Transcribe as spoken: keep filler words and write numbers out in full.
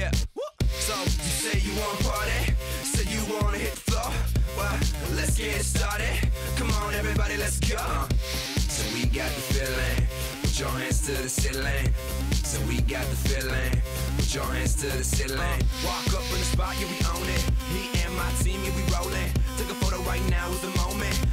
Yeah. So you say you want to party, say you wanna hit the floor. Well, let's get it started. Come on, everybody, let's go. Uh, so we got the feeling. Put your hands to the ceiling. So we got the feeling. Put your hands to the ceiling. Walk up in the spot, yeah, we own it. Me and my team, yeah, we rolling. Take a photo right now with the moment.